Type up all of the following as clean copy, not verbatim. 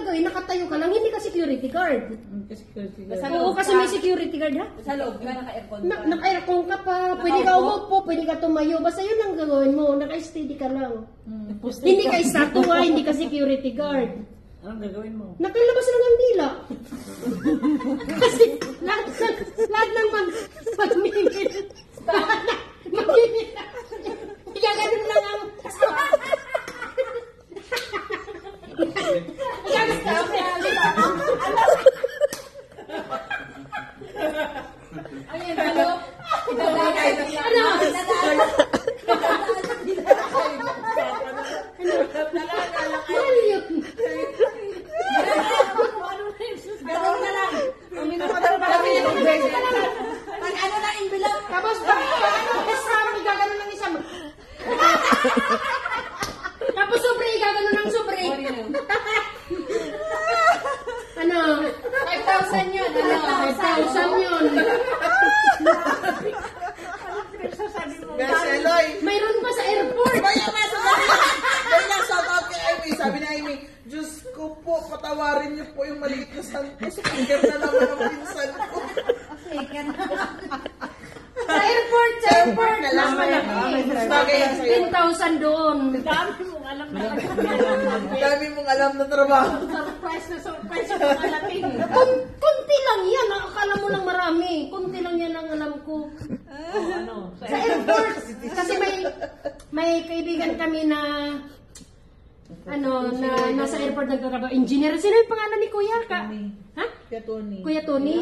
gagawin? Nakatayo ka lang, hindi ka security guard. Oo, kasi may security guard ha. Sa loob ka, naka-aircon pa. Naka-aircon ka pa, pwede ka umupo, pwede ka tumayo. Basta yun ang gagawin mo, naka-steady ka lang. Hindi ka estatwa, hindi ka security guard. Anong gagawin mo? Nakilabas lang ang dila. Kasi lahat ng mag-mimit. Mag-mimit. Kaya ganun lang ang... Ayan, halo. Ano yun? Gano'n na lang. Pag ano na envelope. Tapos kasama, igagano ng isang... Tapos sobre, igagano ng sobre. Ano? 5,000 yun. 5,000 yun. Guys, Eloy! Mayroon pa sa airport. Kaya shout out kay Amy. Sabi ni Amy, Diyos ko po, patawarin niyo po yung maliit na santos. Finger na naman ang pinsan ko. Sa airport, sa airport. na lang. Bagay yan sa'yo. 10,000 doon. Dami mong alam na. Dami mong alam na trabaho. Surprise yung mga Latin. Kunti lang yan. Akala mo lang marami. Kunti lang yan ang alam ko. Sa airport. Kasi may kaibigan kami na nasa airport nagtatrabaho. Engineer. Sino yung pangalan ni Kuya? Ha? Kuya Tony. Kuya Tony.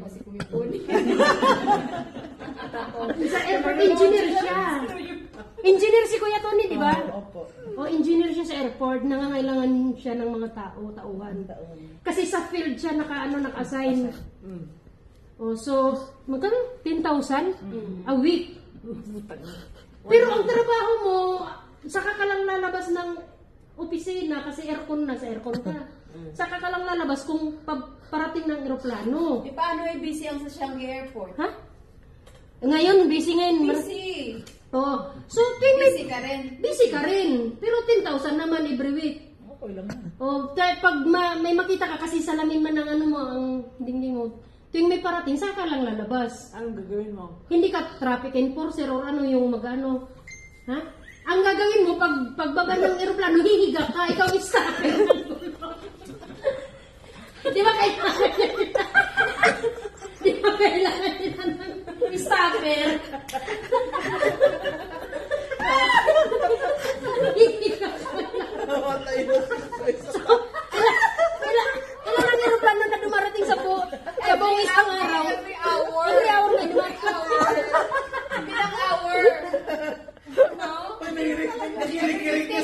Sa airport, engineer siya. Engineer si Kuya Tony, di ba? Opo. O, engineer siya sa airport. Nangangailangan siya ng mga tauhan. Kasi sa field siya naka-assign. O, so, magkano? 10,000 a week. Pero ang trabaho mo, saka ka lang lalabas ng opisina kasi aircon na, sa aircon ka. Saka ka lang lalabas kung parating ng eroplano. E paano ay busy ang sa Changi Airport? Ha? Ngayon, busy ngayon. Busy. Oo. So, Busy ka rin. busy ka rin. Pero 10,000 naman every week. Okay lang yan. O, pag may makita ka kasi salamin man ng ano mo, ang dingding mo, tuwing may parating, saka lang lalabas. Anong gagawin mo? Hindi ka traffic enforcer or ano yung mag-ano. Ha? Ang gagawin mo, pagbaba ng eroplano, hihiga ka, ikaw stopper. Di ba kailangan Di ba kailangan nila ng stopper? Hihiga ka lang. Namatay na si Kailangan ng eroplano na dumarating sa buong isang araw. Every hour. Every hour na dumarating. Bilang hour. No? Nagirik-girik na